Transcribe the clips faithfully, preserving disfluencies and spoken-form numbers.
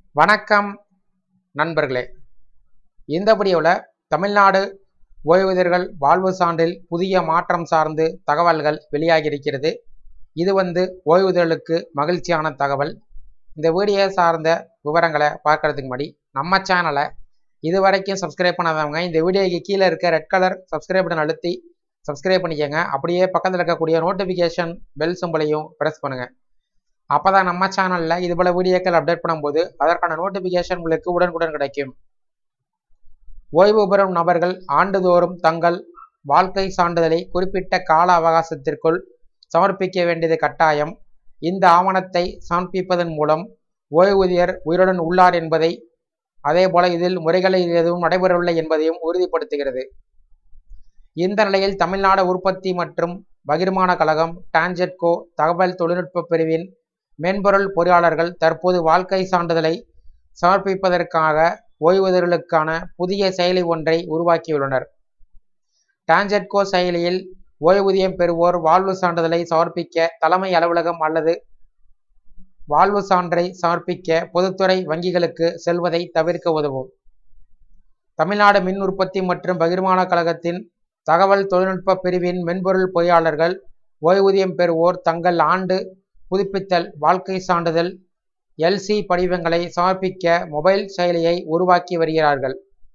வணக்கம் நண்பர்களே. இந்த வீடியோவில் தமிழ்நாடு ஓய்வூதியர்கள் வாழ்வு சான்றில் புதிய மாற்றம் சார்ந்து தகவல்கள் வெளியாகியிருக்கிறது. இது வந்து ஓய்வூதியர்களுக்கு மகிழ்ச்சியான தகவல். இந்த வீடியோ சார்ந்த விவரங்களை பார்க்கறதுக்கு முன்னாடி நம்ம சேனலை இது வரைக்கும் சப்ஸ்கிரைப் பண்ணாதவங்க இந்த வீடியோக்கு கீழே இருக்க ரெட் கலர் சப்ஸ்கிரைப் பட்டன் அழுத்தி சப்ஸ்கிரைப் பண்ணிக்கோங்க. அப்படியே பக்கத்தில் இருக்கக்கூடிய நோட்டிஃபிகேஷன் பெல் சிம்பலையும் ப்ரெஸ் பண்ணுங்கள். அப்போ தான் நம்ம சேனலில் இது போல வீடியோக்கள் அப்டேட் பண்ணும்போது அதற்கான நோட்டிஃபிகேஷன் உங்களுக்கு உடனுக்குடன் கிடைக்கும். ஓய்வு பெறும் நபர்கள் ஆண்டுதோறும் தங்கள் வாழ்க்கை சான்றிதழை குறிப்பிட்ட கால அவகாசத்திற்குள் சமர்ப்பிக்க வேண்டியது கட்டாயம். இந்த ஆவணத்தை சமர்ப்பிப்பதன் மூலம் ஓய்வூதியர் உயிருடன் உள்ளார் என்பதை, அதே போல இதில் முறைகளை எதுவும் நடைபெறவில்லை என்பதையும் உறுதிப்படுத்துகிறது. இந்த நிலையில் தமிழ்நாடு உற்பத்தி மற்றும் பகிர்மான கழகம் டான்ஜெட்கோ தகவல் தொழில்நுட்ப பிரிவின் மென்பொருள் பொறியாளர்கள் தற்போது வாழ்க்கை சான்றிதழை சமர்ப்பிப்பதற்காக ஓய்வூதியர்களுக்கான புதிய செயலி ஒன்றை உருவாக்கியுள்ளனர். டான்ஜெட்கோ செயலியில் ஓய்வூதியம் பெறுவோர் வாழ்வு சான்றிதழை சமர்ப்பிக்க தலைமை அலுவலகம் அல்லது வாழ்வு சான்றை சமர்ப்பிக்க பொதுத்துறை வங்கிகளுக்கு செல்வதை தவிர்க்க உதவும். தமிழ்நாடு மின் உற்பத்தி மற்றும் பகிர்மான கழகத்தின் தகவல் தொழில்நுட்ப பிரிவின் மென்பொருள் பொறியாளர்கள் ஓய்வூதியம் பெறுவோர் தங்கள் ஆண்டு புதுப்பித்தல் வாழ்க்கை சான்றிதழ் எல்சி படிவங்களை சமர்ப்பிக்க மொபைல் செயலியை உருவாக்கி வருகிறார்கள்.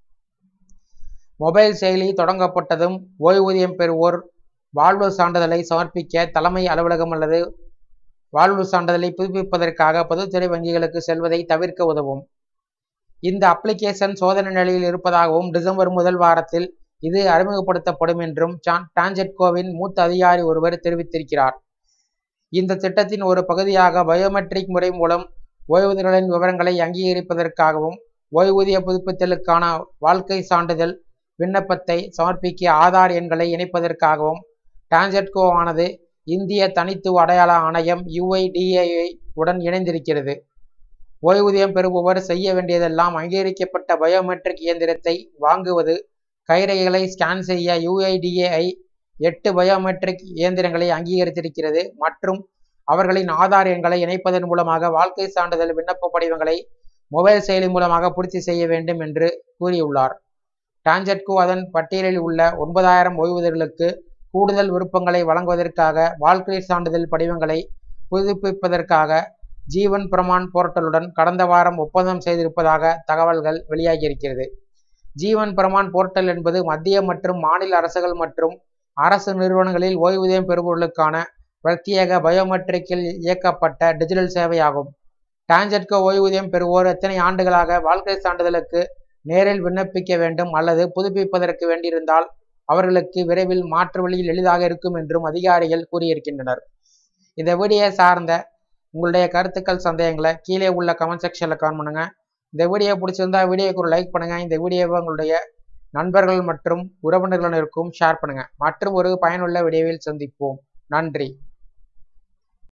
மொபைல் செயலி தொடங்கப்பட்டதும் ஓய்வூதியம் பெறுவோர் வாழ்வு சான்றிதழை சமர்ப்பிக்க தலைமை அலுவலகம் அல்லது வாழ்வு சான்றிதழை புதுப்பிப்பதற்காக பொதுத்துறை வங்கிகளுக்கு செல்வதை தவிர்க்க உதவும். இந்த அப்ளிகேஷன் சோதனை நிலையில் இருப்பதாகவும் டிசம்பர் முதல் வாரத்தில் இது அறிமுகப்படுத்தப்படும் என்றும் டான்ஜெட்கோவின் மூத்த அதிகாரி ஒருவர் தெரிவித்திருக்கிறார். இந்த திட்டத்தின் ஒரு பகுதியாக பயோமெட்ரிக் முறை மூலம் ஓய்வூதியர்களின் விவரங்களை அங்கீகரிப்பதற்காகவும் ஓய்வூதிய புதுப்பித்தலுக்கான வாழ்க்கை சான்றிதழ் விண்ணப்பத்தை சமர்ப்பிக்க ஆதார் எண்களை இணைப்பதற்காகவும் டான்ஜெட்கோ ஆனது இந்திய தனித்துவ அடையாள ஆணையம் யுஐடிஏஐ உடன் இணைந்திருக்கிறது. ஓய்வூதியம் பெறுபவர் செய்ய வேண்டியதெல்லாம் அங்கீகரிக்கப்பட்ட பயோமெட்ரிக் இயந்திரத்தை வாங்குவது, கைரேகைகளை ஸ்கேன் செய்ய யுஐடிஏஐ எட்டு பயோமெட்ரிக் இயந்திரங்களை அங்கீகரித்திருக்கிறது மற்றும் அவர்களின் ஆதார் எண்களை இணைப்பதன் மூலமாக வாழ்க்கை சான்றிதழ் விண்ணப்ப படிவங்களை மொபைல் செயலி மூலமாக பூர்த்தி செய்ய வேண்டும் என்று கூறியுள்ளார். டான்ஜெட்கோ அதன் பட்டியலில் உள்ள ஒன்பதாயிரம் ஓய்வூதியர்களுக்கு கூடுதல் விருப்பங்களை வழங்குவதற்காக வாழ்க்கை சான்றிதழ் படிவங்களை புதுப்பிப்பதற்காக ஜீவன் பிரமான் போர்ட்டலுடன் கடந்த வாரம் ஒப்பந்தம் செய்திருப்பதாக தகவல்கள் வெளியாகியிருக்கிறது. ஜீவன் பிரமான் போர்ட்டல் என்பது மத்திய மற்றும் மாநில அரசுகள் மற்றும் அரசு நிறுவனங்களில் ஓய்வூதியம் பெறுபவர்களுக்கான பிரத்யேக பயோமெட்ரிக்கில் இயக்கப்பட்ட டிஜிட்டல் சேவையாகும். டான்ஜெட்கோ ஓய்வூதியம் பெறுவோர் எத்தனை ஆண்டுகளாக வாழ்க்கை சான்றிதழுக்கு நேரில் விண்ணப்பிக்க வேண்டும் அல்லது புதுப்பிப்பதற்கு வேண்டியிருந்தால் அவர்களுக்கு விரைவில் மாற்று வழியில் எளிதாக இருக்கும் என்றும் அதிகாரிகள் கூறியிருக்கின்றனர். இந்த வீடியோ சார்ந்த உங்களுடைய கருத்துக்கள் சந்தேகங்களை கீழே உள்ள கமெண்ட் செக்ஷனில் கமெண்ட் பண்ணுங்க. இந்த வீடியோ பிடிச்சிருந்தா வீடியோக்கு ஒரு லைக் பண்ணுங்க. இந்த வீடியோவை உங்களுடைய நண்பர்கள் மற்றும் உறவினர்களுக்கும் ஷேர் பண்ணுங்க. மற்றும் ஒரு பயனுள்ள வீடியோவில் சந்திப்போம். நன்றி.